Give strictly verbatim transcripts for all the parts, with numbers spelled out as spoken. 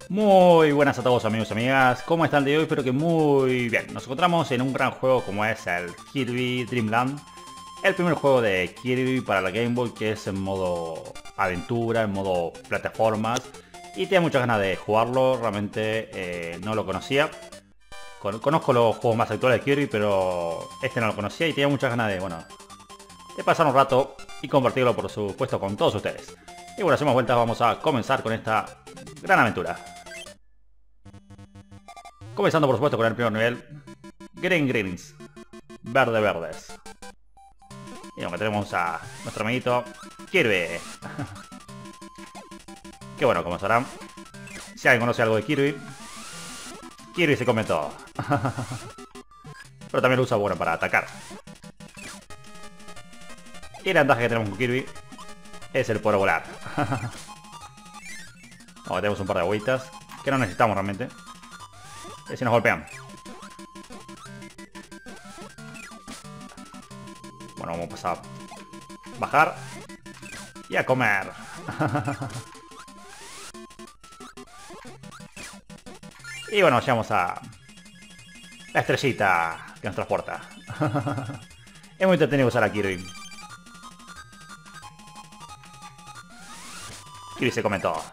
Muy buenas a todos amigos y amigas, ¿cómo están el día de hoy? Espero que muy bien. Nos encontramos en un gran juego como es el Kirby Dream Land. El primer juego de Kirby para la Game Boy, que es en modo aventura, en modo plataformas. Y tenía muchas ganas de jugarlo, realmente eh, no lo conocía. Con conozco los juegos más actuales de Kirby, pero este no lo conocía y tenía muchas ganas de, bueno, de pasar un rato y compartirlo por supuesto con todos ustedes. Y bueno, hacemos vueltas, vamos a comenzar con esta gran aventura. Comenzando por supuesto con el primer nivel. Green Greens. Verde Verdes. Y aunque tenemos a nuestro amiguito Kirby. Que bueno, como sabrán, si alguien conoce algo de Kirby, Kirby se come todo. Pero también lo usa bueno para atacar. Y la ventaja que tenemos con Kirby es el poder volar. Ahora tenemos un par de agüitas que no necesitamos realmente. Y si nos golpean. Bueno, vamos a pasar a bajar y a comer. Y bueno, llegamos a la estrellita que nos transporta. Es muy entretenido usar a Kirby. Kirby se come todo.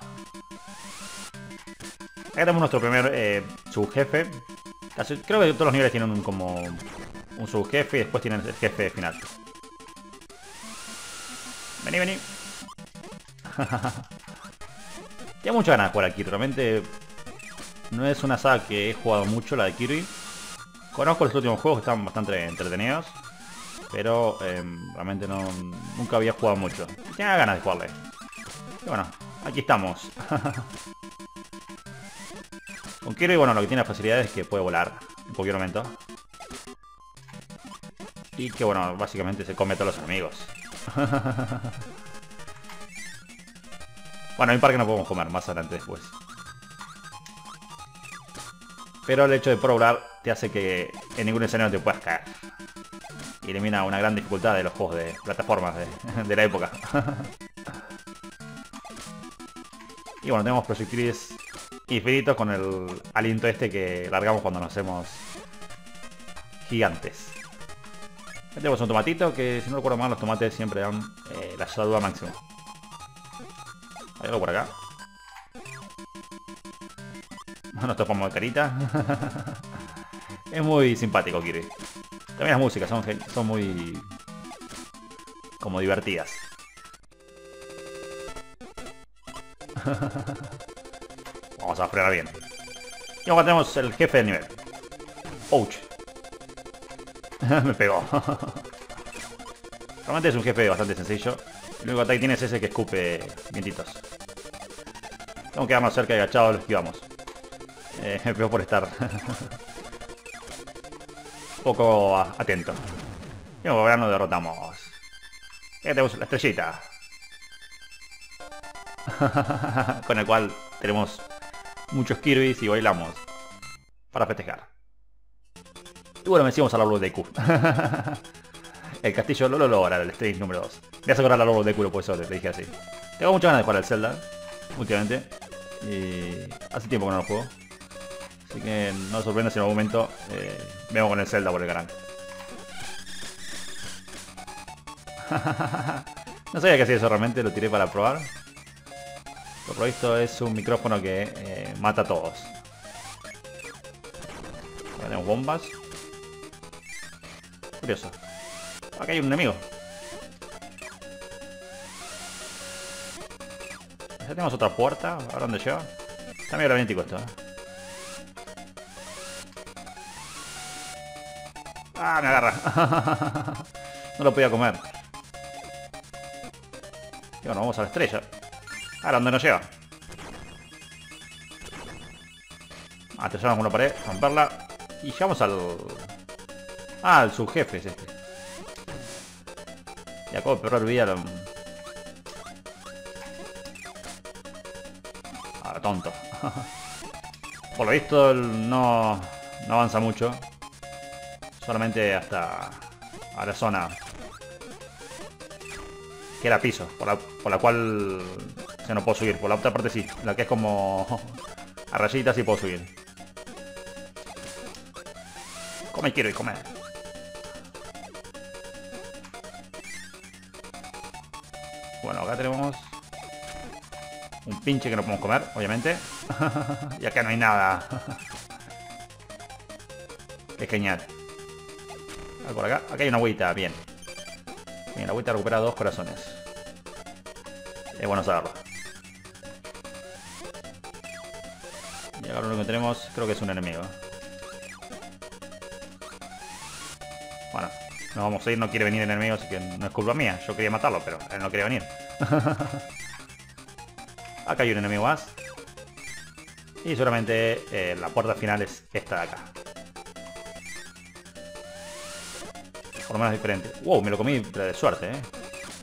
Acá tenemos nuestro primer eh, subjefe. Casi, creo que todos los niveles tienen un, como un subjefe y después tienen el jefe final. Vení, vení. Tengo muchas ganas de jugar a Kirby. Realmente no es una saga que he jugado mucho, la de Kirby. Conozco los últimos juegos que están bastante entretenidos. Pero eh, realmente no, nunca había jugado mucho. Tenía ganas de jugarle. Y bueno, aquí estamos. Con Kirby, bueno, lo que tiene la facilidad es que puede volar en cualquier momento. Y que, bueno, básicamente se come a todos los enemigos. Bueno, hay un par que no podemos comer más adelante después. Pero el hecho de poder volar te hace que en ningún escenario te puedas caer. Y elimina una gran dificultad de los juegos de plataformas de, de la época. Y bueno, tenemos proyectiles infinitos con el aliento este que largamos cuando nos hacemos gigantes. Aquí tenemos un tomatito que, si no recuerdo mal, los tomates siempre dan eh, la salud al máximo. Hay algo por acá. Nos topamos de carita. Es muy simpático Kirby. También las músicas son, son muy como divertidas. Vamos a frenar bien. Y ahora tenemos el jefe del nivel. Ouch. Me pegó. Realmente es un jefe bastante sencillo. El único ataque que tiene es ese que escupe vientitos. Tengo que quedarnos cerca y agachados, lo esquivamos. Eh, me pegó por estar un poco atento. Y ahora nos derrotamos. Ya tenemos la estrellita. Con el cual tenemos muchos Kirbys y bailamos para festejar. Y bueno, vencimos al árbol de Q. El castillo lo logra, el stage número dos. Me hace acordar al árbol de Q, por eso le dije así. Tengo muchas ganas de jugar al Zelda últimamente. Y hace tiempo que no lo juego. Así que no sorprende si en algún momento eh, vemos con el Zelda por el canal. No sabía que hacía eso realmente, lo tiré para probar. Lo que he visto es un micrófono que eh, mata a todos. Acá tenemos bombas. Curioso. Acá hay un enemigo. Ya tenemos otra puerta. ¿A dónde lleva? Está medio laberintico esto, ¿eh? ¡Ah, me agarra! No lo podía comer. Y bueno, vamos a la estrella. Ahora, ¿dónde nos lleva? Ah, te llevamos con una pared, romperla. Y llegamos al... Ah, al subjefe es este. Y acabo de perder vida. Ahora, tonto. Por lo visto, no, no avanza mucho. Solamente hasta a la zona que era piso, por la, por la cual se no puedo subir. Por la otra parte sí, la que es como A rayitas y puedo subir. Come, quiero y comer. Bueno, acá tenemos un pinche que no podemos comer, obviamente. Y acá no hay nada. Qué genial. Ah, por acá, acá hay una agüita, bien. Bien, la agüita recupera dos corazones. Es bueno saberlo. Y ahora lo único que tenemos, creo que es un enemigo. Bueno, nos vamos a ir, no quiere venir el enemigo, así que no es culpa mía. Yo quería matarlo, pero él no quería venir. Acá hay un enemigo más. Y seguramente eh, la puerta final es esta de acá. Por lo menos diferente. Wow, me lo comí, pero de suerte, eh.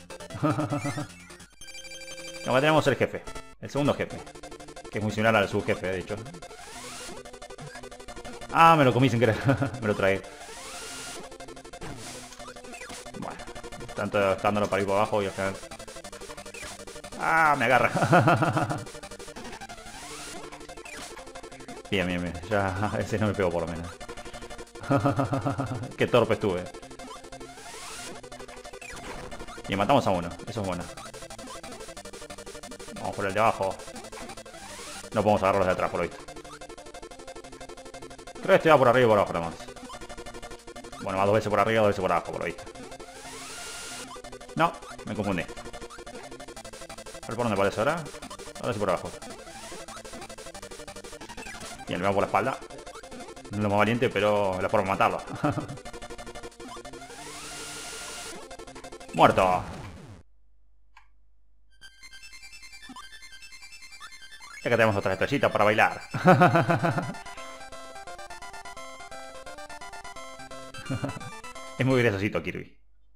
Acá tenemos el jefe. El segundo jefe. Que es muy similar al subjefe, de hecho. Ah, me lo comí sin querer. Me lo tragué. Bueno, tanto dándolo para ir por abajo y al final... Ah, me agarra. Bien, bien, bien. Ya ese no me pegó por lo menos. Qué torpe estuve. Y matamos a uno. Eso es bueno. Vamos por el de abajo. No podemos agarrarlos de atrás, por lo visto. Creo que este va por arriba y por abajo nada más. Bueno, va dos veces por arriba, dos veces por abajo, por lo visto. No, me confundí. A ver por dónde parece ahora. Ahora sí por abajo. Bien, le vamos por la espalda. No es lo más valiente, pero la forma de matarlo. Muerto. Y acá tenemos otra estrellita para bailar. Es muy graciosito Kirby.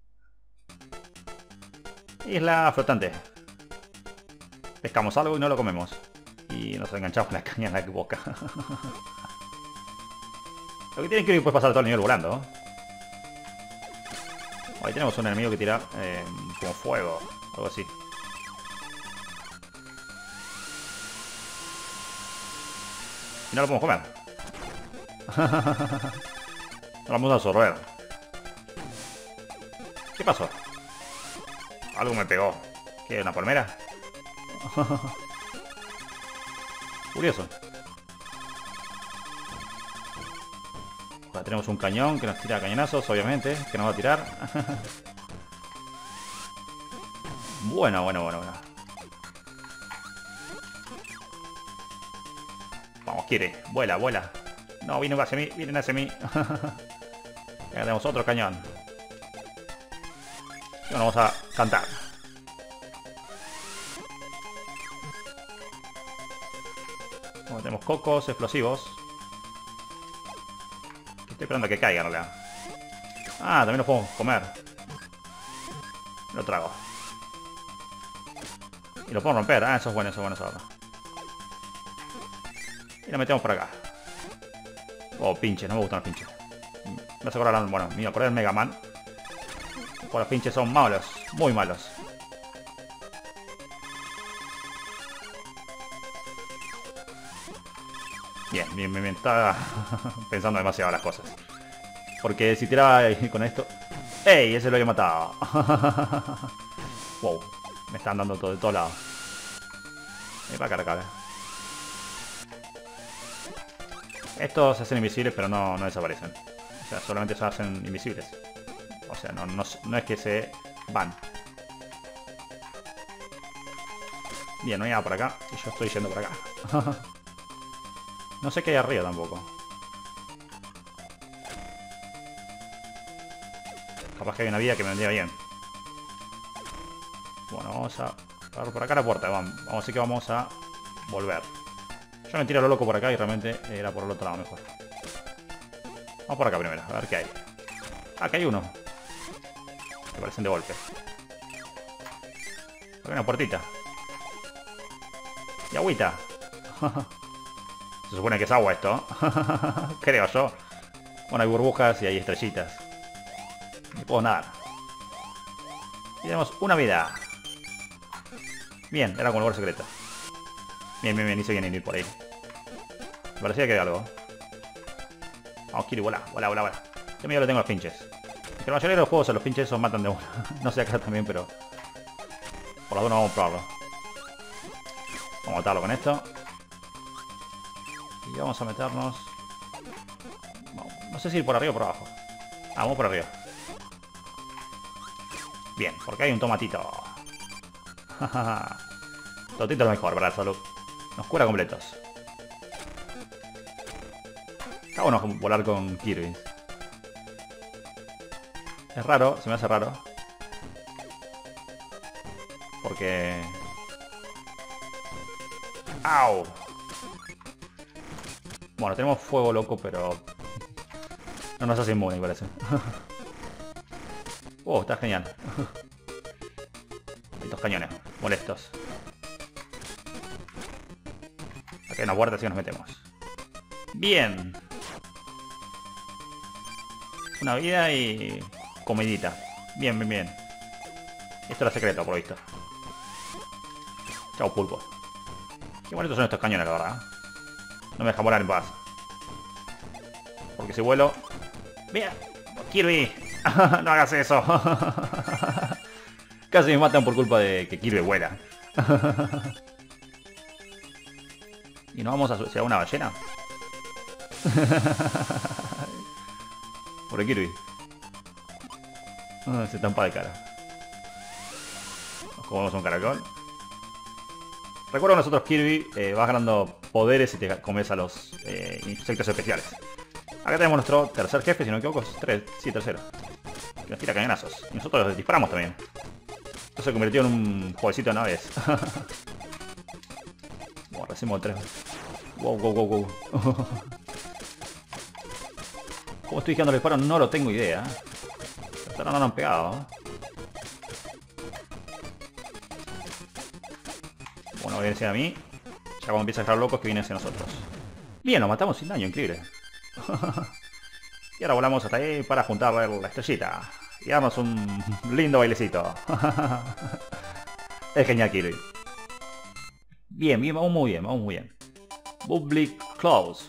Isla flotante. Pescamos algo y no lo comemos. Y nos enganchamos la caña en la boca. Lo que tiene Kirby puede pasar todo el nivel volando. Ahí tenemos un enemigo que tira eh, como fuego. Algo así. Y no lo podemos comer. Lo vamos a absorber. ¿Qué pasó? Algo me pegó. ¿Qué? ¿Una palmera? Curioso. Ahora tenemos un cañón que nos tira cañonazos, obviamente. Que nos va a tirar. Bueno, bueno, bueno, bueno. Vamos, quiere. Vuela, vuela. No, vienen hacia mí, vienen hacia mí. Acá tenemos otro cañón. Y bueno, vamos a cantar. Bueno, tenemos cocos explosivos. Estoy esperando a que caigan, en realidad. Ah, también los podemos comer. Lo trago. Y lo puedo romper. Ah, eso es bueno, eso es bueno saberlo. Y lo metemos por acá. Oh, pinches, no me gustan los pinches. Me hace acordar, bueno, me acordé del Mega Man. Pues los pinches son malos, muy malos. Bien, bien, bien, bien. Estaba pensando demasiado las cosas. Porque si tiraba ahí con esto... ¡Ey! Ese lo había matado. Wow. Me están dando todo de todos lados. Ven para acá, cara. Estos se hacen invisibles, pero no, no desaparecen. O sea, solamente se hacen invisibles. O sea, no, no, no es que se van. Bien, no hay nada por acá. Y yo estoy yendo por acá. No sé qué hay arriba tampoco. Capaz que hay una vida que me vendría bien. Bueno, vamos a agarrar por acá la puerta. Vamos, vamos a decir que vamos a volver. Yo me tiro a lo loco por acá y realmente era por el otro lado mejor. Vamos por acá primero, a ver qué hay. Ah, acá hay uno. Que parecen de golpe. Acá hay una puertita. Y agüita. Se supone que es agua esto. Creo yo. Bueno, hay burbujas y hay estrellitas. Y puedo nadar. Y tenemos una vida. Bien, era como lugar secreto. Bien, bien, bien, hice bien en ir por ahí. parecía que había algo. Vamos, Kirby, volá, volá, volá, volá. Yo miedo le tengo los pinches. Es que la mayoría de los juegos a los pinches esos matan de uno. No sé acá también, pero... por la duda vamos a probarlo. Vamos a matarlo con esto. Y vamos a meternos... no sé si ir por arriba o por abajo. Ah, vamos por arriba. Bien, porque hay un tomatito. Tomatito es mejor para la salud. Nos cura completos. Está bueno volar con Kirby. Es raro, se me hace raro. Porque... ¡au! Bueno, tenemos fuego loco, pero... no nos hace inmune, parece. Oh, está genial. Estos cañones, molestos. Aquí hay una puerta, así que nos metemos. Bien. Una vida y... comidita. Bien, bien, bien. Esto era secreto, por lo visto. Chao, pulpo. Qué bonitos son estos cañones, la verdad. No me dejan volar en paz. Porque si vuelo... ¡mira! ¡Kirby! ¡No hagas eso! Casi me matan por culpa de que Kirby vuela. ¿Y nos vamos a asociar a una ballena? Por el Kirby. Ah, se tampa de cara. Nos comemos un caracol. Recuerda que nosotros Kirby eh, vas ganando poderes y te comes a los eh, insectos especiales. Acá tenemos nuestro tercer jefe, si no me equivoco. Tres, sí, tercero. Que nos tira cañonazos. Y nosotros los disparamos también. Esto se convirtió en un jueguecito de naves. Bueno, recién tres. Wow, wow, wow, wow. ¿Cómo estoy quedando el disparo? No lo tengo idea. Hasta ahora no lo han pegado. Bueno, viene hacia a mí. Ya cuando empieza a estar locos que viene hacia nosotros. Bien, lo matamos sin daño, increíble. Y ahora volamos hasta ahí para juntar la estrellita. Y darnos un lindo bailecito. Es genial, Kirby. Bien, bien, vamos muy bien, vamos muy bien. Bubbly Clouds.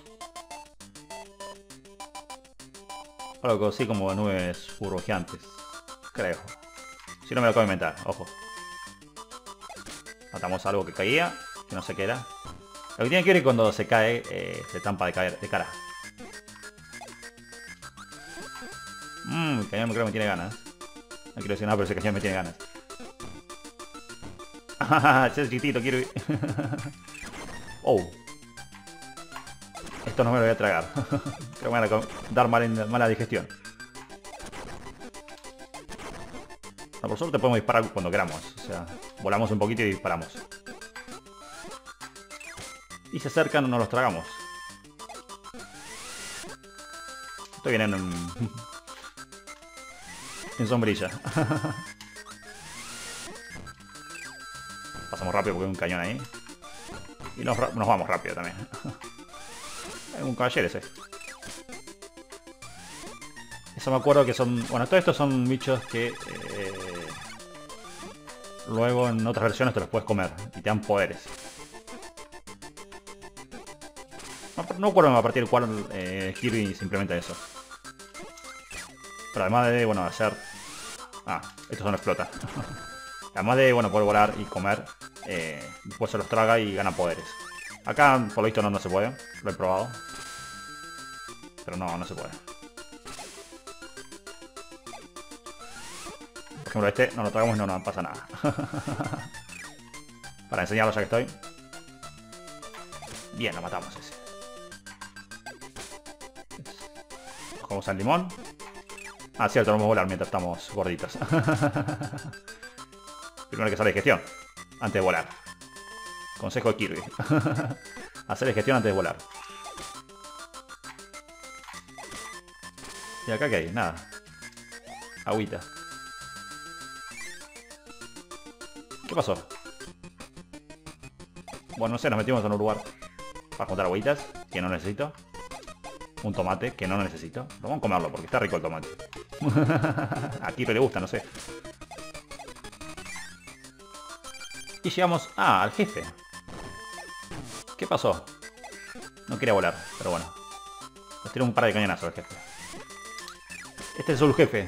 Algo así como nubes burbujeantes. Creo. Si no me lo acabo de inventar, ojo. Matamos algo que caía, que no sé qué era. Lo que tiene que ver cuando se cae, eh, se tampa de, caer, de cara. Mmm, el cañón creo que me tiene ganas. No quiero decir nada, pero ese cañón me tiene ganas. Ese es chiquitito, Kirby. Oh. Esto no me lo voy a tragar. Creo que me van a dar mal, mala digestión. No, por suerte podemos disparar cuando queramos. O sea, volamos un poquito y disparamos. Y se acercan o no los tragamos. Estoy bien en... en sombrilla. Pasamos rápido porque hay un cañón ahí. Y nos, nos vamos rápido también. Hay un caballero ese. Eso me acuerdo que son... bueno, todos estos son bichos que... Eh, luego en otras versiones te los puedes comer. Y te dan poderes. No, no recuerdo a partir del cual eh, Kirby se implementa eso. Pero además de, bueno, hacer... ah, estos no explotan. Además de, bueno, poder volar y comer, eh, después se los traga y gana poderes. Acá, por lo visto, no, no se puede. Lo he probado. Pero no, no se puede. Por ejemplo, este no lo tragamos y no nos pasa nada. Para enseñarlo ya que estoy. Bien, lo matamos ese. Cogemos al limón. Ah, cierto, no vamos a volar mientras estamos gorditos. Primero hay que hacer digestión antes de volar. Consejo de Kirby. Hacer digestión antes de volar. ¿Y acá qué hay? Nada. Agüita. ¿Qué pasó? Bueno, no sé, nos metimos en un lugar para juntar agüitas que no necesito. Un tomate que no necesito. Vamos a comerlo porque está rico el tomate. A Kirby le gusta, no sé. Y llegamos... ah, al jefe. ¿Qué pasó? No quería volar, pero bueno. Les tiro un par de cañonazos al jefe. Este es el jefe.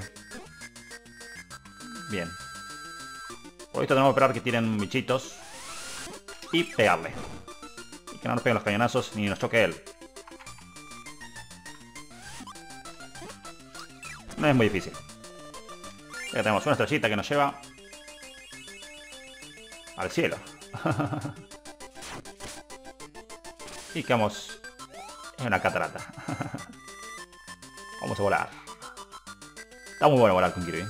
Bien. Por esto tenemos que esperar que tiren bichitos. Y pegarle. Y que no nos peguen los cañonazos ni nos choque él. No es muy difícil. Ya tenemos una estrellita que nos lleva al cielo. Y quedamos en una catarata. Vamos a volar. Está muy bueno volar con Kirby.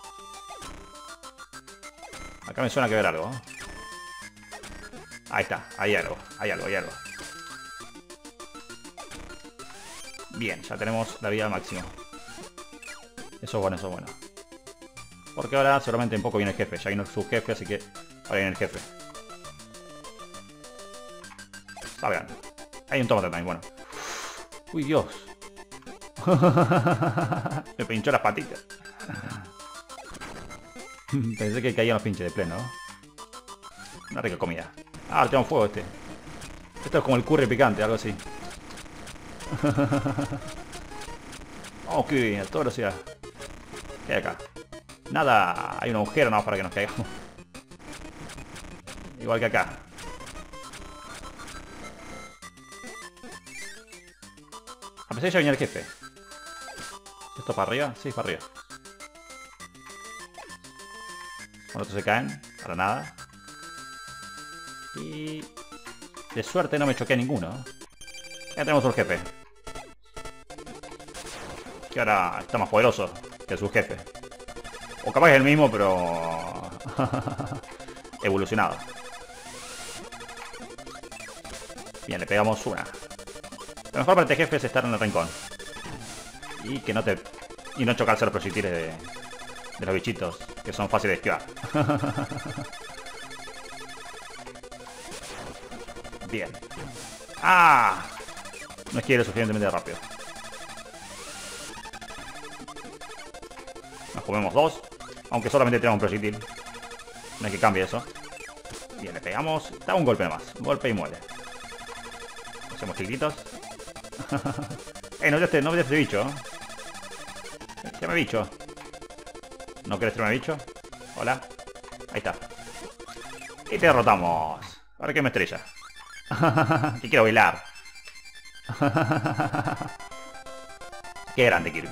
Acá me suena que ver algo. Ahí está, hay algo, hay algo, hay algo. Bien, ya tenemos la vida al máximo. Eso es bueno, eso es bueno. Porque ahora solamente en poco viene el jefe. Ya vino su jefe, así que ahora viene el jefe. Salgan. Hay un tomate también, bueno. Uy, Dios. Me pinchó las patitas. Pensé que caían los pinches de pleno. Una rica comida. Ah, le tengo fuego este. Esto es como el curry picante, algo así. Oh, qué bien, a toda velocidad. ¿Qué hay acá? Nada, hay un agujero nada más para que nos caigamos. Igual que acá. A pesar de ya venía el jefe. ¿Esto para arriba? Sí, para arriba. Bueno, estos se caen. Para nada. Y... de suerte no me choqué ninguno. Ya tenemos un jefe. Que ahora está más poderoso que su jefe. O capaz es el mismo, pero... evolucionado. Bien, le pegamos una. Lo mejor para este jefe es estar en el rincón. Y que no te... y no chocarse los proyectiles de... de los bichitos, que son fáciles de esquivar. Bien. ¡Ah! No es que ir suficientemente rápido. Nos comemos dos. Aunque solamente tenemos un proyectil. No hay que cambie eso. Bien, le pegamos. Da un golpe más. Un golpe y muere. Hacemos chiquitos. Eh, no este, no me este bicho. Llame bicho. ¿No querés traerme bicho? Hola. Ahí está. Y te derrotamos. Ahora que me estrella. Que quiero bailar. Qué grande Kirby.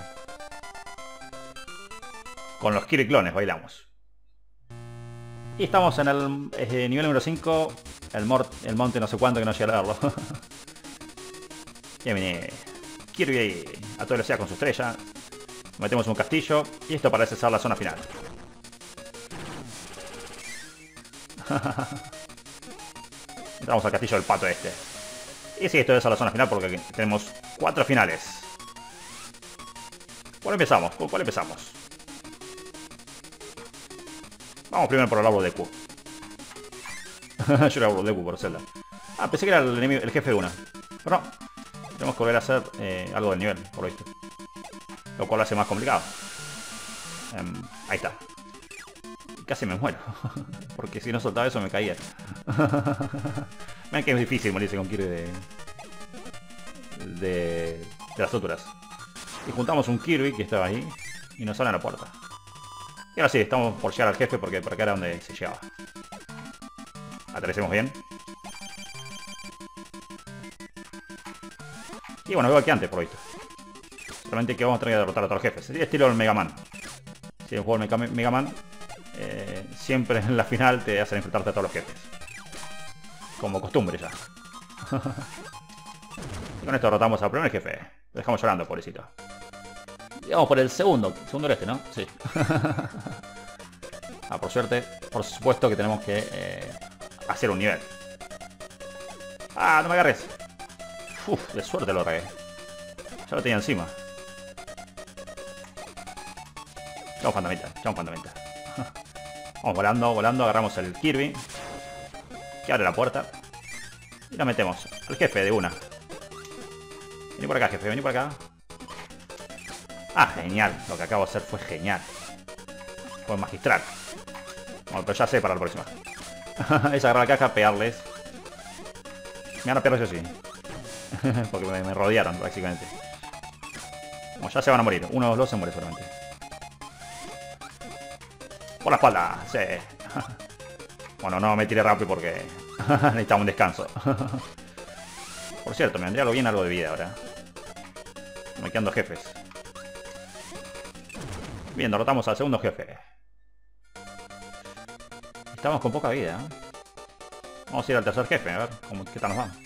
Con los Kirby clones bailamos. Y estamos en el eh, nivel número cinco. El, mort, el monte no sé cuánto que no llega a verlo. Ya viene Kirby ahí a toda velocidad con su estrella. Metemos un castillo. Y esto parece ser la zona final. Entramos al castillo del pato este. Y sí, esto es a la zona final porque tenemos cuatro finales. ¿Cuál empezamos? ¿Con cuál empezamos? Vamos primero por el árbol de Q. Yo era el árbol de Q por Zelda. Ah, pensé que era el, enemigo, el jefe de una. Pero no. Tenemos que volver a hacer eh, algo del nivel, por lo visto. Lo cual lo hace más complicado. Um, ahí está. Casi me muero. Porque si no soltaba eso me caía. Vean que es difícil morirse con Kirby de... de... de las torturas. Y juntamos un Kirby que estaba ahí. Y nos sale a la puerta. Y ahora sí, estamos por llegar al jefe porque por acá era donde se llegaba. Aterricemos bien. Y bueno, igual que antes, por lo visto. Solamente que vamos a tener que derrotar a todos los jefes. Sería estilo del Mega Man. Si el juego del Mega Man, eh, siempre en la final te hacen enfrentarte a todos los jefes. Como costumbre ya. Y con esto derrotamos al primer jefe. Lo dejamos llorando, pobrecito. Y vamos por el segundo. Segundo era este, ¿no? Sí. Ah, por suerte, por supuesto que tenemos que eh, hacer un nivel. Ah, no me agarres. Uf, de suerte lo regué. Ya lo tenía encima. Chao fantamita, chao fantamita. Vamos volando, volando, agarramos el Kirby. Que abre la puerta. Y lo metemos al jefe de una. Vení por acá, jefe, vení por acá. Ah, genial. Lo que acabo de hacer fue genial. Fue magistral. Bueno, pero ya sé para la próxima. Es agarrar la caja, pegarles. Me van a pegar eso sí. Porque me, me rodearon, básicamente. Como ya se van a morir. Uno de los dos se muere solamente. Por la espalda, sí. Bueno, no me tiré rápido porque necesitamos un descanso. Por cierto, me vendría algo bien algo de vida ahora. Me quedan dos jefes. Bien, derrotamos al segundo jefe. Estamos con poca vida, ¿eh? Vamos a ir al tercer jefe, a ver cómo, qué tal nos va.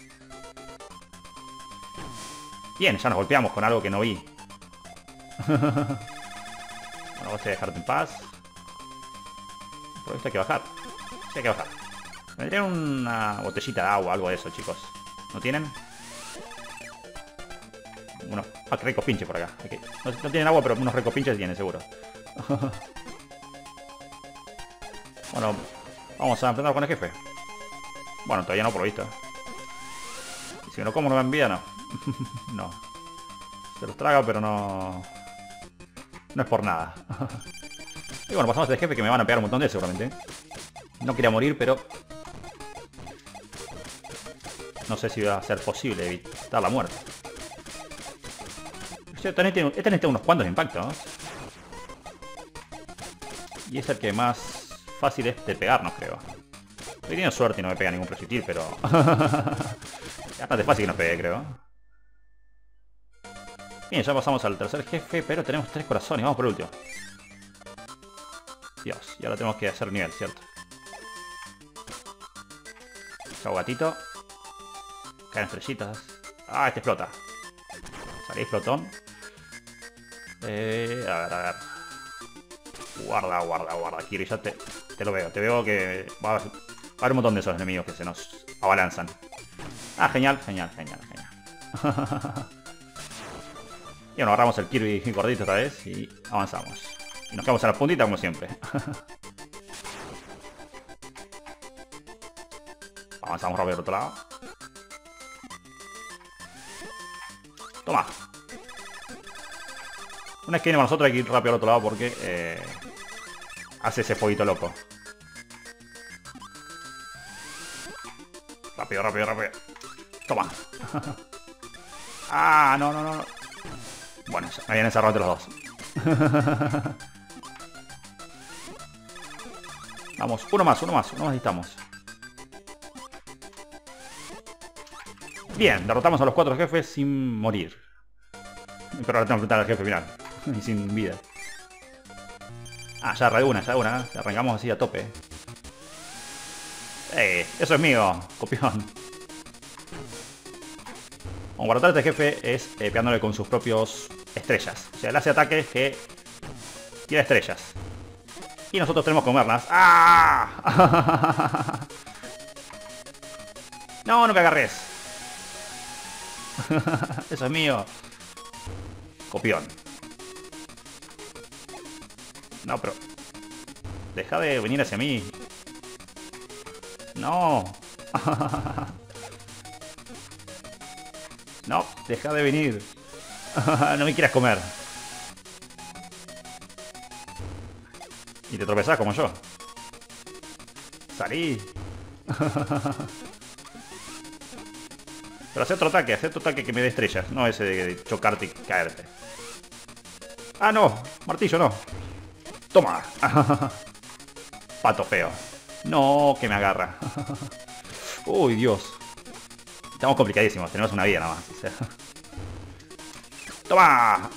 Bien, ya nos golpeamos con algo que no vi. Bueno, voy a dejarte en paz. Por esto hay que bajar. Sí, hay que bajar. Me vendría una botellita de agua, algo de eso, chicos. ¿No tienen? Unos ah, ricos pinches por acá. Okay. No, no tienen agua, pero unos ricos pinches tienen, seguro. Bueno, vamos a enfrentar con el jefe. Bueno, todavía no, por lo visto. Y si me lo como no me envía, no. No. Se los traga, pero no... No es por nada. Y bueno, pasamos a este jefe que me van a pegar un montón de seguramente. No quería morir, pero... No sé si va a ser posible evitar la muerte. Este necesita unos cuantos impactos, ¿no? Y es el que más fácil es de pegarnos, creo. He tenido suerte y no me pega ningún proyectil, pero... Es bastante fácil que nos pegue, creo. Bien, ya pasamos al tercer jefe, pero tenemos tres corazones. Vamos por el último. Dios, y ahora tenemos que hacer nivel, ¿cierto? Chao, gatito. Caen estrellitas. Ah, este explota. Salí, explotón. Eh, a ver, a ver. Guarda, guarda, guarda. Kiri, ya te, te lo veo. Te veo que va a, va a haber un montón de esos enemigos que se nos abalanzan. Ah, genial, genial, genial, genial. Y bueno, agarramos el Kirby gordito otra vez y avanzamos. Y nos quedamos en la puntita como siempre. Avanzamos rápido al otro lado. Toma. Una vez que venimos nosotros hay que ir rápido al otro lado porque eh, hace ese fueguito loco. Rápido, rápido, rápido. Toma. Ah, no, no, no, no. Bueno, me habían encerrado entre los dos. Vamos, uno más, uno más, uno más y estamos. Bien, derrotamos a los cuatro jefes sin morir. Pero ahora tengo que enfrentar al jefe final. Y sin vida. Ah, ya de una, ya de una. Arrancamos así a tope. ¡Eh! Eso es mío, copión. Bueno, para derrotar a este jefe es eh, pegándole con sus propios estrellas. O sea, él hace ataques que tira estrellas. Y nosotros tenemos que comerlas. ¡Ah! No, no me agarres. Eso es mío. Copión. No, pero... Deja de venir hacia mí. No. No, deja de venir. No me quieras comer. Y te tropezás como yo. Salí. Pero hace otro ataque, hace otro ataque que me dé estrellas. No ese de chocarte y caerte. Ah, no. Martillo, no. Toma. Pato feo. No, que me agarra. Uy, Dios. Estamos complicadísimos. Tenemos una vida nada más. O sea. ¡Toma!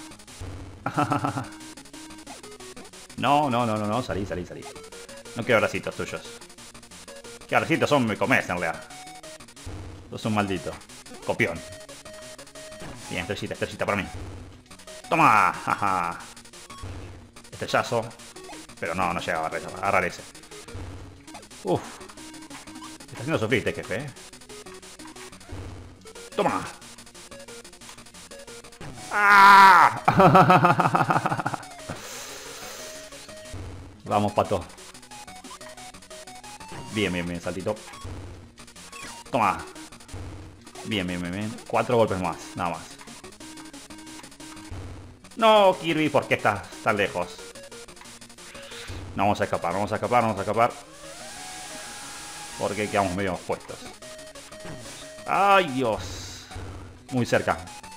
No, no, no, no, no. Salí, salí, salí. No quiero abracitos tuyos. ¿Qué abracitos son? Me comés en realidad. Sos un maldito. Copión. Bien, estrellita, estrellita para mí. ¡Toma! Jaja. Estrellazo. Pero no, no llega a agarrar, a agarrar ese. Uf. Está haciendo sufrir este jefe, eh. ¡Toma! ¡Ah! Vamos, pato. Bien, bien, bien, saltito. Toma. Bien, bien, bien, bien. Cuatro golpes más, nada más. No, Kirby, ¿por qué estás tan lejos? No vamos a escapar, vamos a escapar, vamos a escapar. Porque quedamos medio puestos. ¡Ay, Dios! Muy cerca.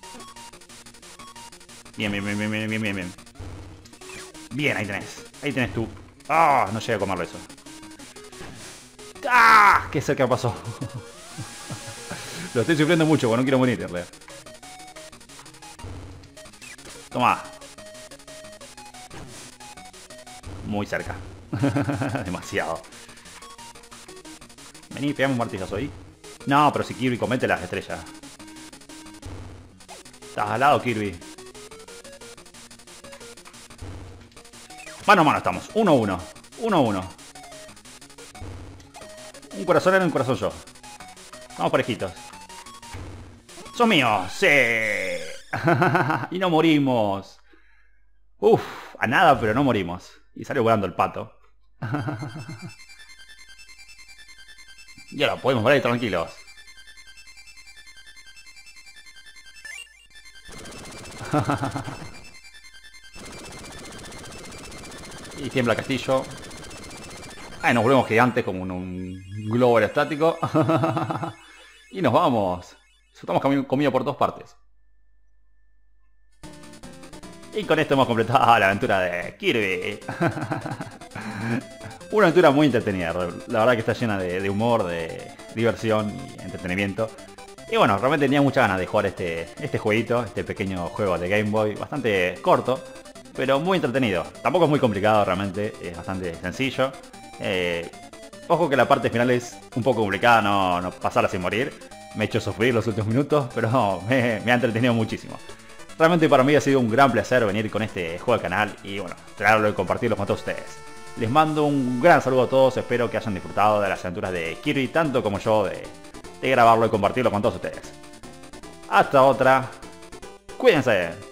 Bien, bien, bien, bien, bien, bien, bien. Bien, ahí tenés. Ahí tenés tú. Ah, no llegué a comerlo eso. ¡Ah! Qué cerca pasó. Lo estoy sufriendo mucho, porque no quiero morir, en realidad. Toma. Muy cerca. Demasiado. Vení, pegame un martillazo ahí. No, pero si Kirby comete las estrellas. Estás al lado, Kirby. Mano a mano estamos. Uno a uno. Uno a uno. Un corazón era un corazón yo. Vamos parejitos. ¡Son míos! ¡Sí! Y no morimos. Uf, a nada, pero no morimos. Y salió volando el pato. Y ahora podemos volar ahí tranquilos. Y tiembla el castillo. Ay, nos volvemos gigantes como un, un globo aerostático. Y nos vamos. Estamos comido por dos partes. Y con esto hemos completado la aventura de Kirby. Una aventura muy entretenida. La verdad que está llena de, de humor, de diversión y entretenimiento. Y bueno, realmente tenía muchas ganas de jugar este, este jueguito, este pequeño juego de Game Boy. Bastante corto, pero muy entretenido. Tampoco es muy complicado realmente, es bastante sencillo. Eh, ojo que la parte final es un poco complicada, no, no pasarla sin morir. Me he hecho sufrir los últimos minutos, pero me, me ha entretenido muchísimo. Realmente para mí ha sido un gran placer venir con este juego al canal y bueno, traerlo y compartirlo con todos ustedes. Les mando un gran saludo a todos, espero que hayan disfrutado de las aventuras de Kirby tanto como yo de, de grabarlo y compartirlo con todos ustedes. Hasta otra, cuídense.